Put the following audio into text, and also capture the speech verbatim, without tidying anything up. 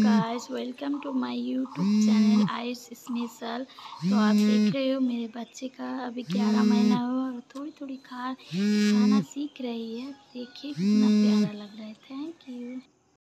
Guys, welcome to my YouTube channel ice special. तो आप देख रहे हो मेरे बच्चे का अभी ग्यारह महीना हुआ और थोड़ी थोड़ी खा खाना सीख रही है। देखिए कितना प्यारा लग